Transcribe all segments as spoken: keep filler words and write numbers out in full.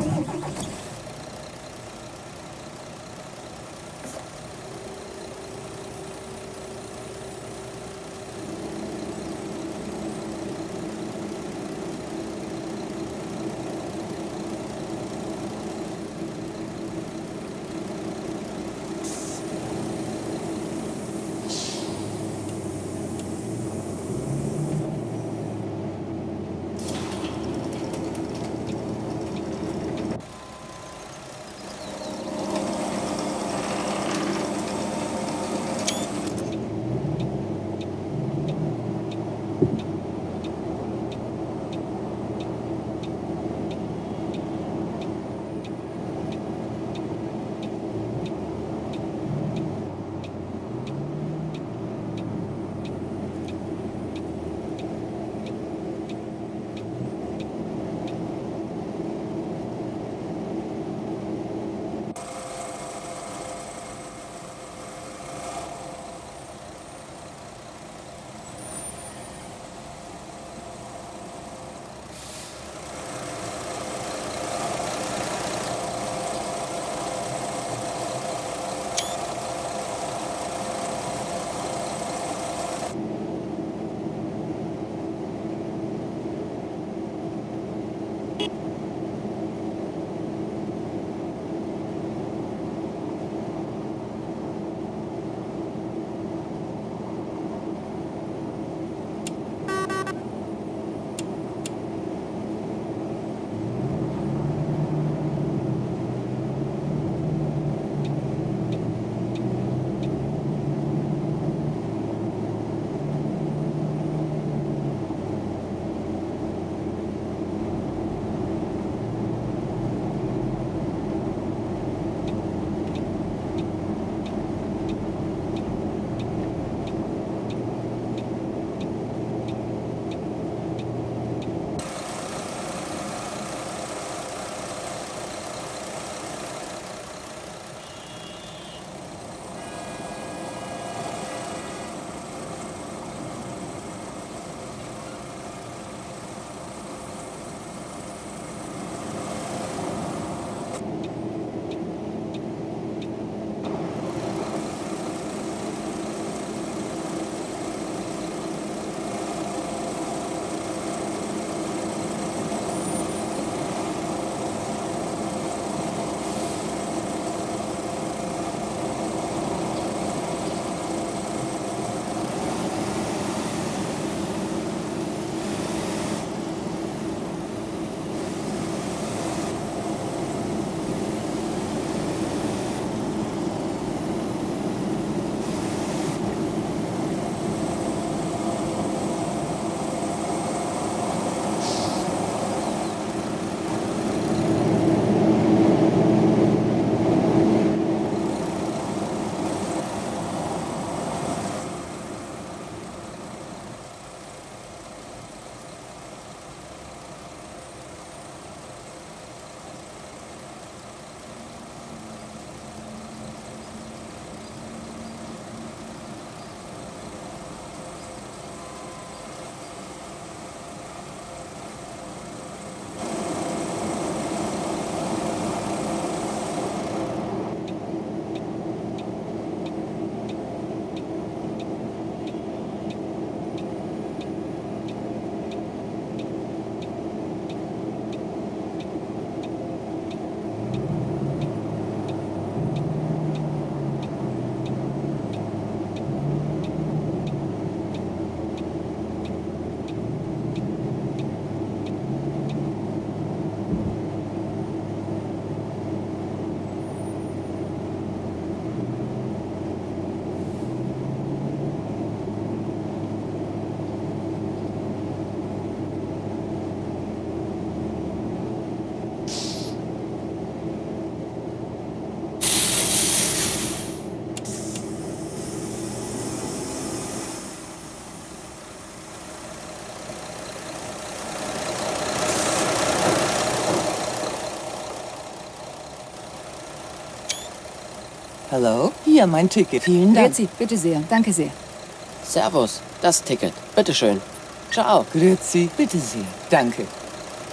Hallo? Hier, mein Ticket. Vielen Dank. Grüezi, bitte sehr. Danke sehr. Servus, das Ticket. Bitteschön. Ciao. Grüezi, bitte sehr. Danke.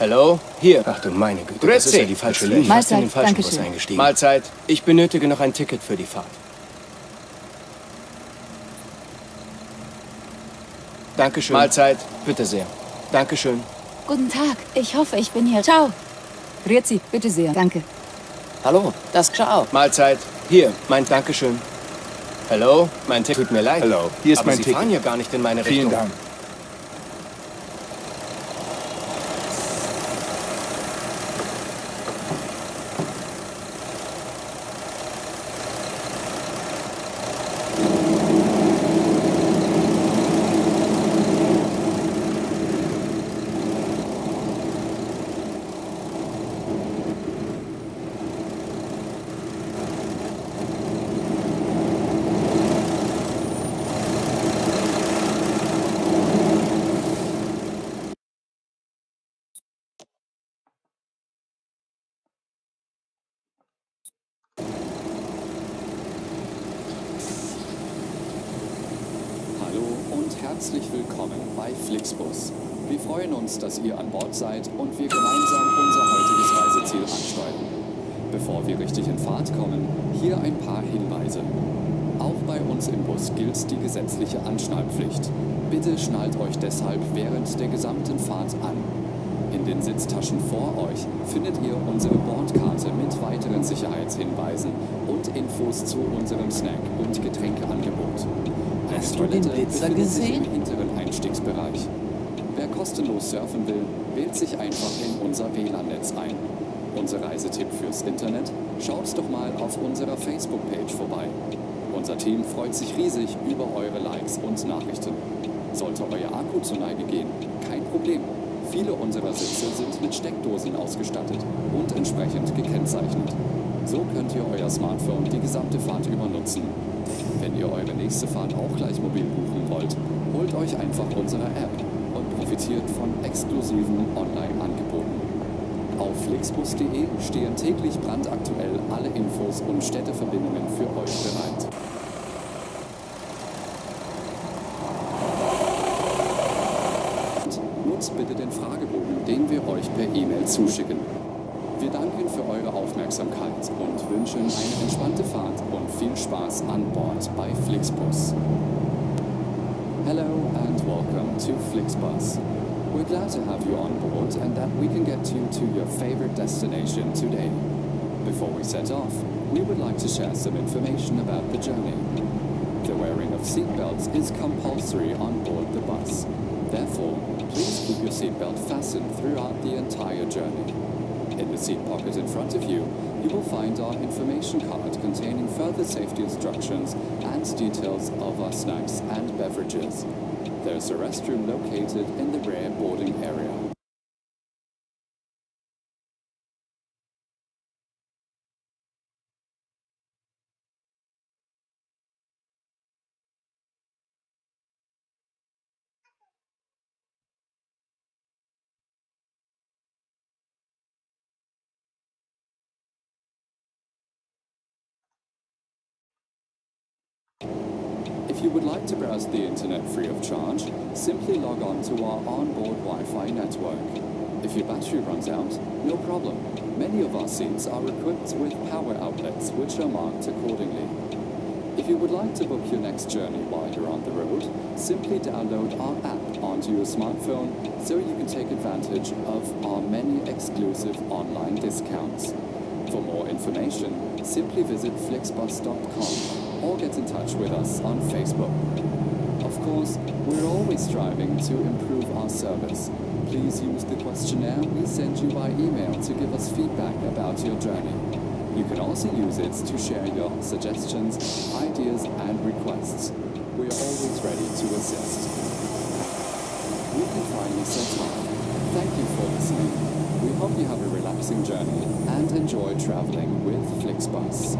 Hallo? Hier. Ach du meine Güte, Grüezi. das ist ja die falsche Linie. Mahlzeit, Fast in den falschen danke Bus schön. eingestiegen. Mahlzeit. Ich benötige noch ein Ticket für die Fahrt. Dankeschön. Mahlzeit. Bitte sehr. Dankeschön. Guten Tag. Ich hoffe, ich bin hier. Ciao. Grüezi, bitte sehr. Danke. Hallo, das Ciao. Mahlzeit. Hier, mein Dankeschön. Hallo? Mein Ticket. Tut mir leid. Hallo, hier ist Aber mein Sie Ticket. fahren ja gar nicht in meine Vielen Richtung. Dank. Hallo und herzlich willkommen bei Flixbus. Wir freuen uns, dass ihr an Bord seid und wir gemeinsam unser heutiges Reiseziel ansteuern. Bevor wir richtig in Fahrt kommen, hier ein paar Hinweise. Auch bei uns im Bus gilt die gesetzliche Anschnallpflicht. Bitte schnallt euch deshalb während der gesamten Fahrt an. In den Sitztaschen vor euch findet ihr unsere Bordkarte mit weiteren Sicherheitshinweisen und Infos zu unserem Snack- und Getränkeangebot. Eine Hast du den Toilette Blitzer befindet sich gesehen? im hinteren Einstiegsbereich. Wer kostenlos surfen will, wählt sich einfach in unser W L A N-Netz ein. Unser Reisetipp fürs Internet? Schaut doch mal auf unserer Facebook-Page vorbei. Unser Team freut sich riesig über eure Likes und Nachrichten. Sollte euer Akku zur Neige gehen, kein Problem. Viele unserer Sitze sind mit Steckdosen ausgestattet und entsprechend gekennzeichnet. So könnt ihr euer Smartphone die gesamte Fahrt über nutzen. Wenn ihr eure nächste Fahrt auch gleich mobil buchen wollt, holt euch einfach unsere App und profitiert von exklusiven Online-Angeboten. Auf flixbus punkt de stehen täglich brandaktuell alle Infos und Städteverbindungen für euch bereit. Nutzt bitte den Fragebogen, den wir euch per E-Mail zuschicken. Wir danken für eure Aufmerksamkeit und wünschen eine entspannte Fahrt und viel Spaß an Bord bei Flixbus. Hello and welcome to Flixbus. We're glad to have you on board and that we can get you to your favorite destination today. Before we set off, we would like to share some information about the journey. The wearing of seatbelts is compulsory on board the bus. Therefore, please keep your seatbelt fastened throughout the entire journey. In the seat pocket in front of you, you will find our information card containing further safety instructions and details of our snacks and beverages. There is a restroom located in the rear boarding area. If you would like to browse the internet free of charge, simply log on to our onboard Wi-Fi network. If your battery runs out, no problem. Many of our seats are equipped with power outlets which are marked accordingly. If you would like to book your next journey while you're on the road, simply download our app onto your smartphone so you can take advantage of our many exclusive online discounts. For more information, simply visit flixbus dot com or get in touch with us on Facebook. Of course, we're always striving to improve our service. Please use the questionnaire we send you by email to give us feedback about your journey. You can also use it to share your suggestions, ideas, and requests. We are always ready to assist. We can finally set off. Thank you for listening. We hope you have a relaxing journey and enjoy traveling with Flixbus.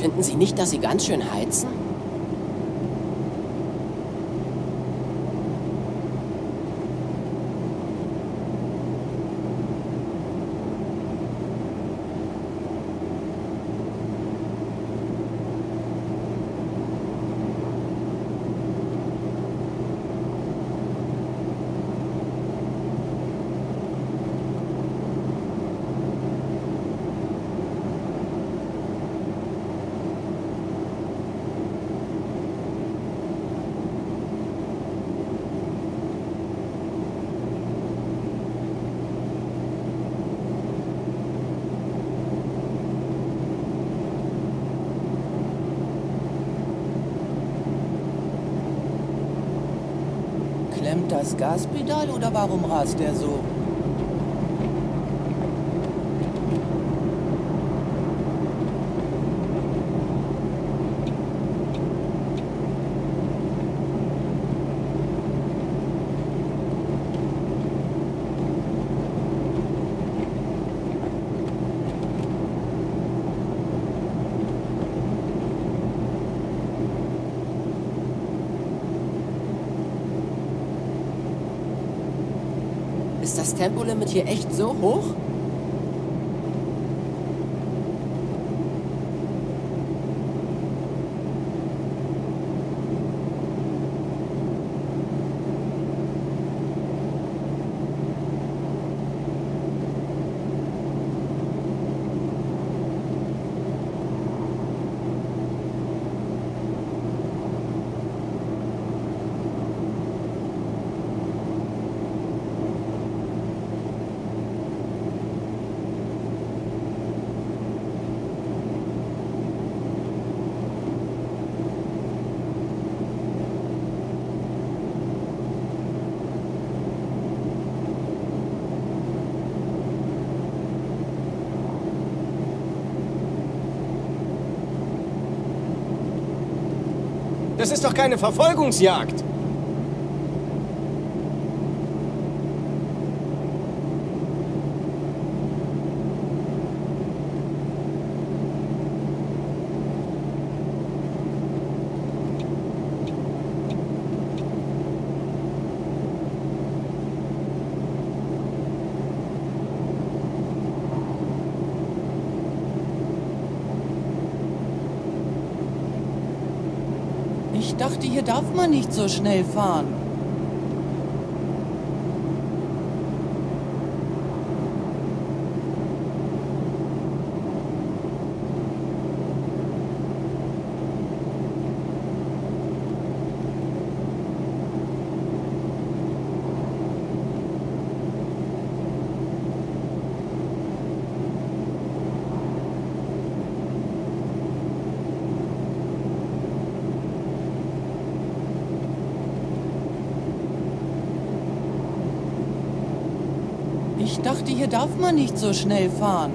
Finden Sie nicht, dass Sie ganz schön heizen? Klemmt das Gaspedal oder warum rast er so? Ist das Tempolimit hier echt so hoch? Das ist doch keine Verfolgungsjagd. Ich dachte, hier darf man nicht so schnell fahren. Ich dachte, hier darf man nicht so schnell fahren.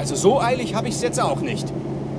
Also so eilig habe ich es jetzt auch nicht.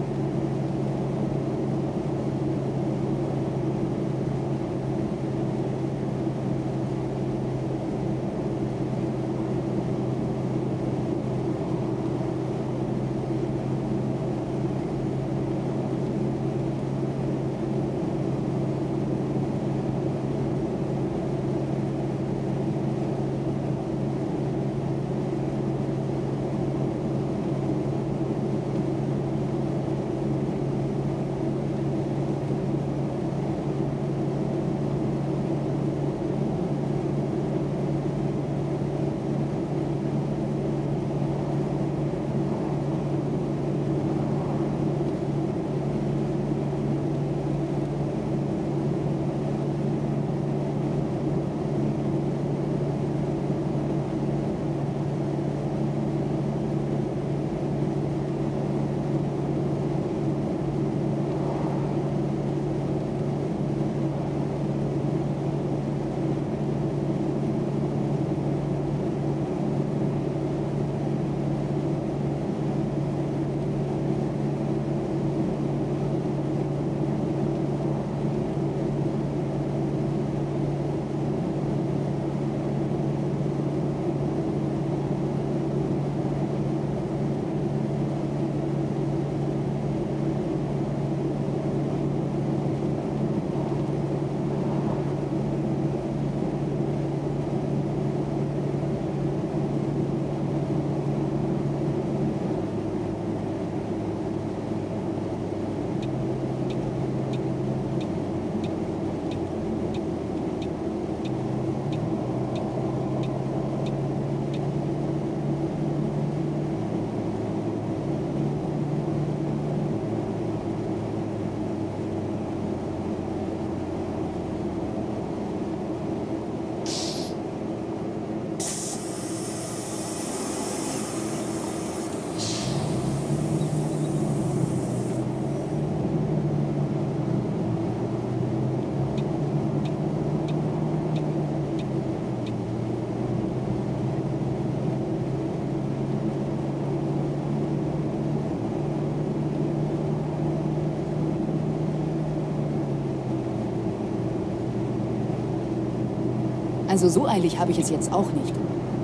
Also so eilig habe ich es jetzt auch nicht.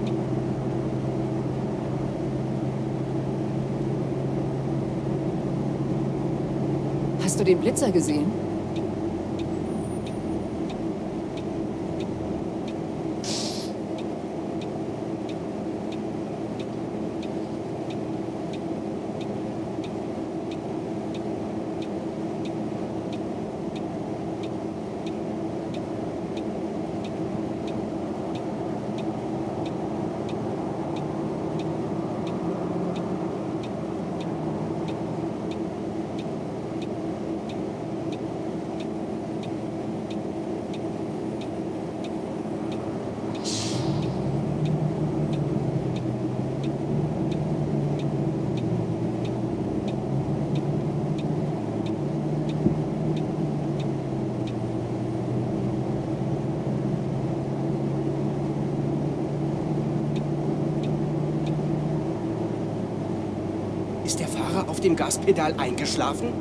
Hast du den Blitzer gesehen? Ist der Fahrer auf dem Gaspedal eingeschlafen?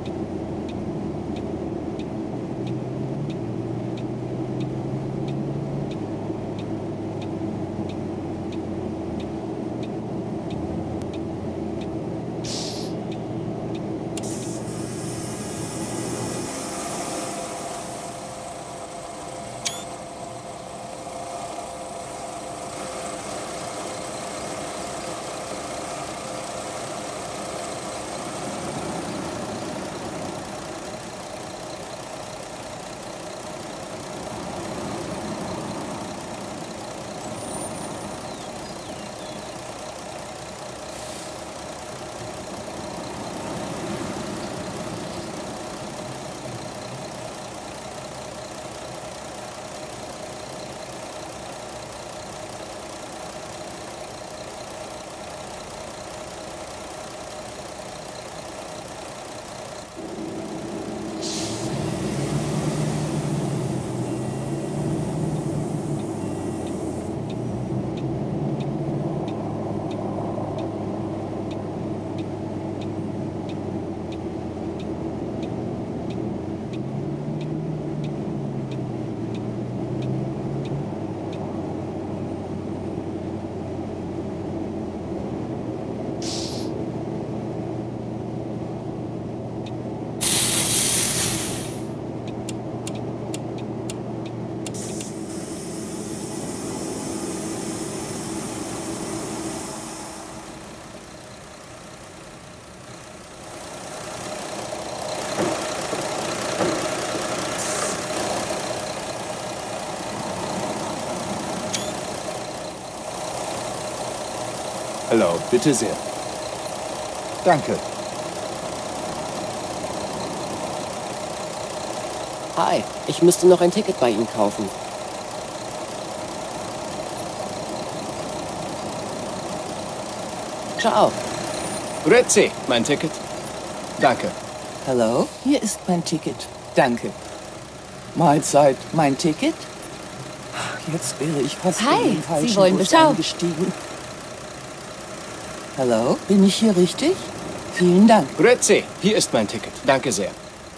Hallo, bitte sehr. Danke. Hi, ich müsste noch ein Ticket bei Ihnen kaufen. Ciao. Grüezi, mein Ticket. Danke. Hallo, hier ist mein Ticket. Danke. Mahlzeit, mein Ticket? Jetzt wäre ich fast Hi, in den falschen Sie wollen Bus Beschau. eingestiegen. Hallo, bin ich hier richtig? Vielen Dank. Grüezi, hier ist mein Ticket. Danke sehr.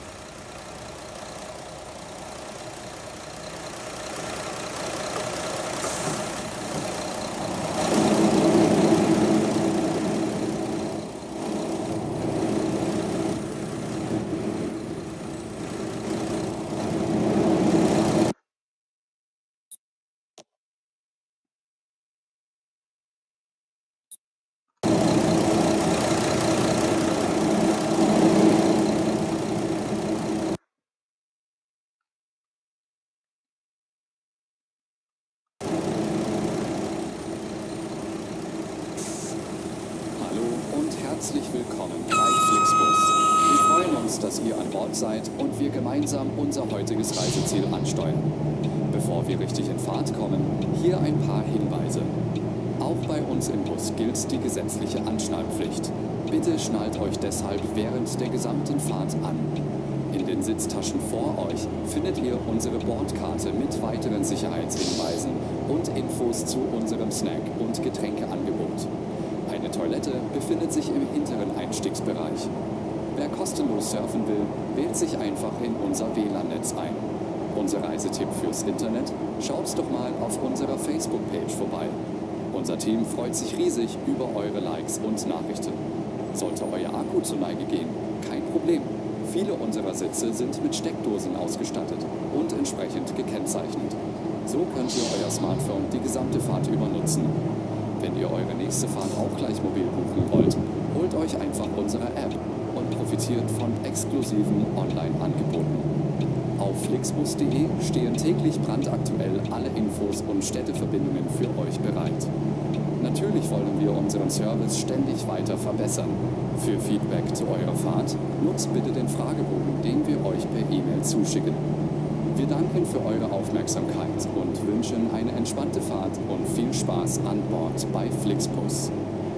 Herzlich willkommen bei Flixbus. Wir freuen uns, dass ihr an Bord seid und wir gemeinsam unser heutiges Reiseziel ansteuern. Bevor wir richtig in Fahrt kommen, hier ein paar Hinweise. Auch bei uns im Bus gilt die gesetzliche Anschnallpflicht. Bitte schnallt euch deshalb während der gesamten Fahrt an. In den Sitztaschen vor euch findet ihr unsere Bordkarte mit weiteren Sicherheitshinweisen und Infos zu unserem Snack- und Getränkeangebot. Eine Toilette befindet sich im hinteren Einstiegsbereich. Wer kostenlos surfen will, wählt sich einfach in unser W L A N-Netz ein. Unser Reisetipp fürs Internet? Schaut doch mal auf unserer Facebook-Page vorbei. Unser Team freut sich riesig über eure Likes und Nachrichten. Sollte euer Akku zur Neige gehen, kein Problem. Viele unserer Sitze sind mit Steckdosen ausgestattet und entsprechend gekennzeichnet. So könnt ihr euer Smartphone die gesamte Fahrt über nutzen. Wenn ihr eure nächste Fahrt auch gleich mobil buchen wollt, holt euch einfach unsere App und profitiert von exklusiven Online-Angeboten. Auf flixbus punkt de stehen täglich brandaktuell alle Infos und Städteverbindungen für euch bereit. Natürlich wollen wir unseren Service ständig weiter verbessern. Für Feedback zu eurer Fahrt nutzt bitte den Fragebogen, den wir euch per E-Mail zuschicken. Wir danken für eure Aufmerksamkeit und wünschen eine entspannte Fahrt und viel Spaß an Bord bei Flixbus.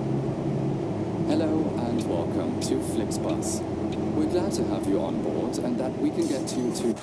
Hello and welcome to Flixbus. We're glad to have you on board and that we can get you to...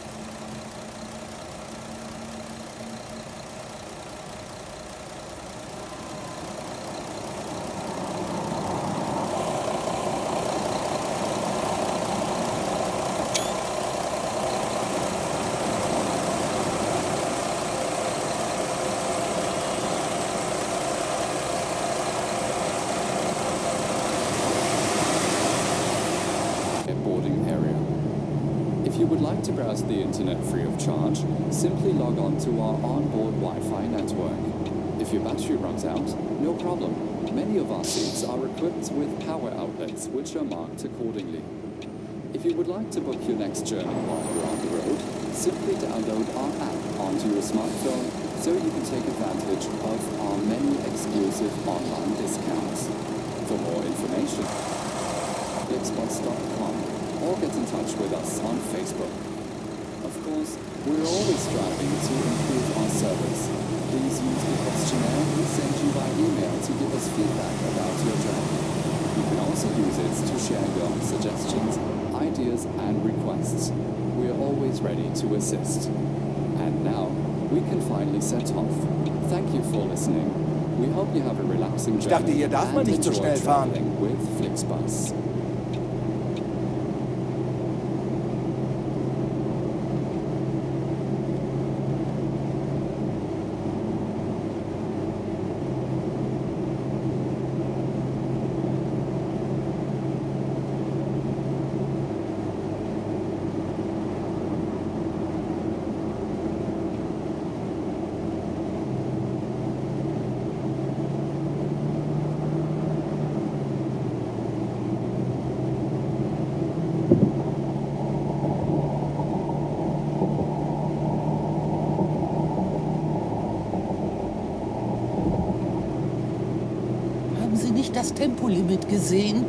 boarding area. If you would like to browse the internet free of charge, simply log on to our onboard Wi-Fi network. If your battery runs out, no problem. Many of our seats are equipped with power outlets which are marked accordingly. If you would like to book your next journey while you're on the road, simply download our app onto your smartphone so you can take advantage of our many exclusive online discounts. For more information, flixbus dot com or get in touch with us on Facebook. Of course, we're always striving to improve our service. Please use the questionnaire we send you by email to give us feedback about your journey. You can also use it to share your suggestions, ideas and requests. We are always ready to assist. And now, we can finally set off. Thank you for listening. We hope you have a relaxing journey dachte, hier darf man and nicht so enjoy schnell fahren. traveling with Flixbus. Tempolimit gesehen?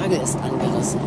Waage ist angerissen.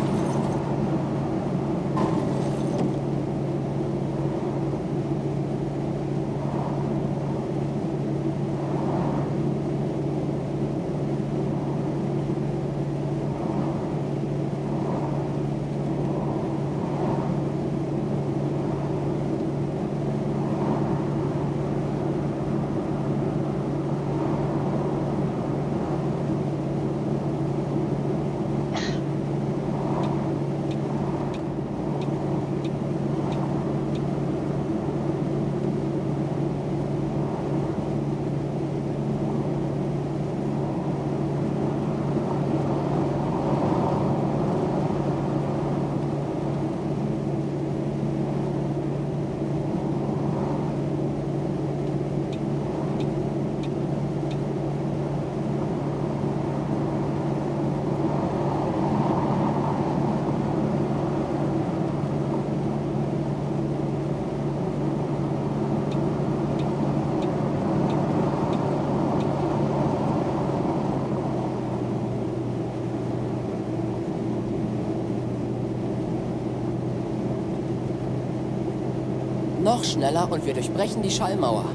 Noch schneller und wir durchbrechen die Schallmauer.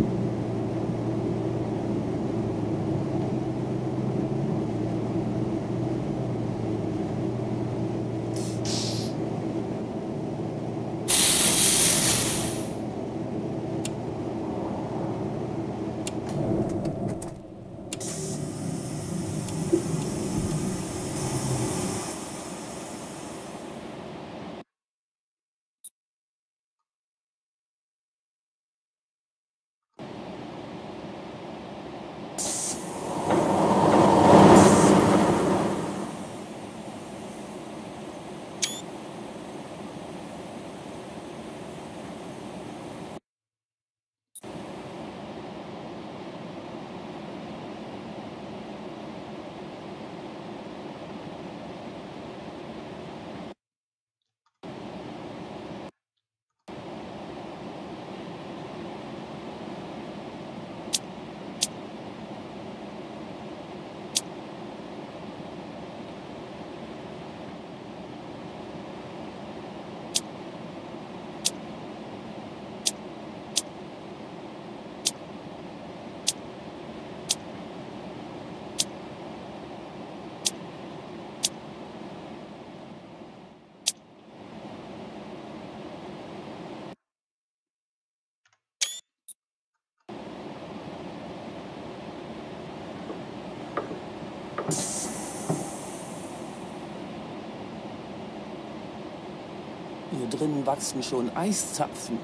Hier drinnen wachsen schon Eiszapfen.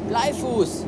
Bleifuß!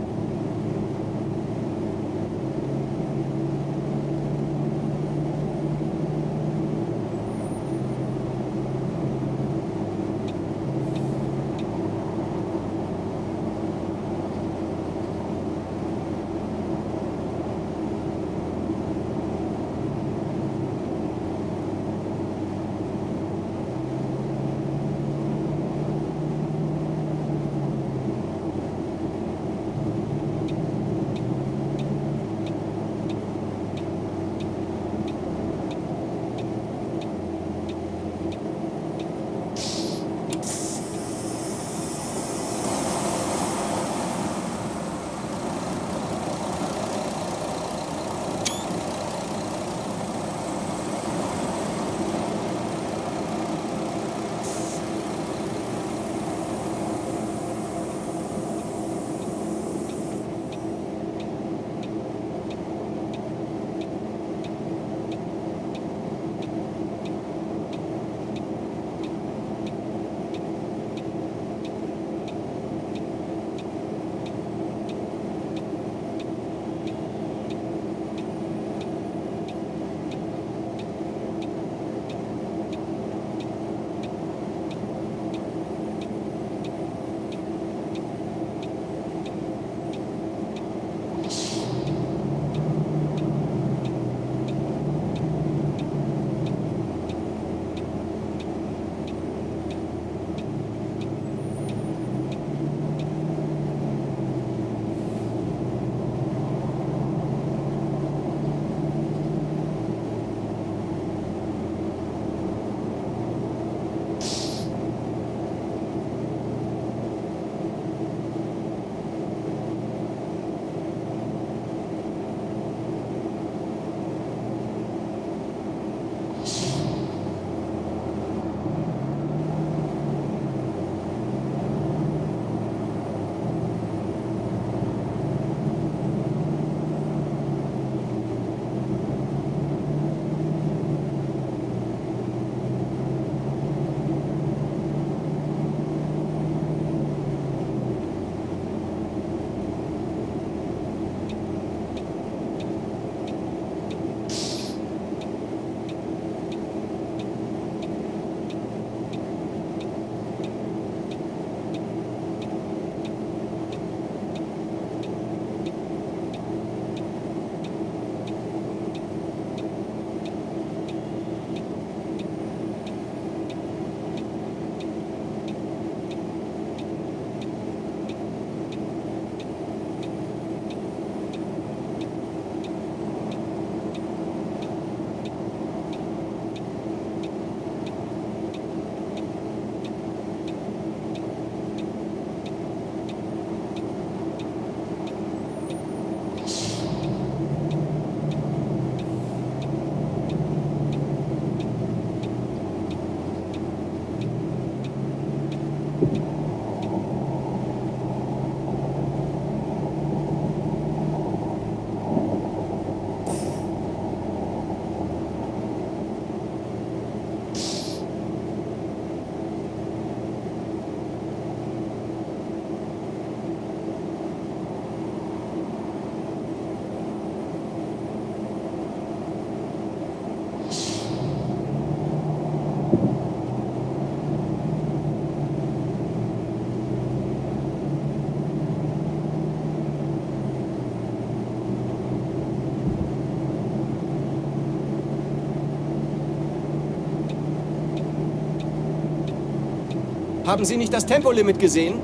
Haben Sie nicht das Tempolimit gesehen?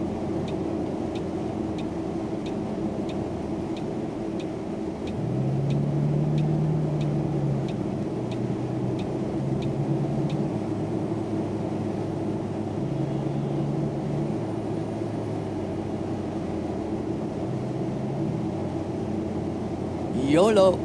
YOLO!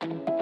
Tschüss.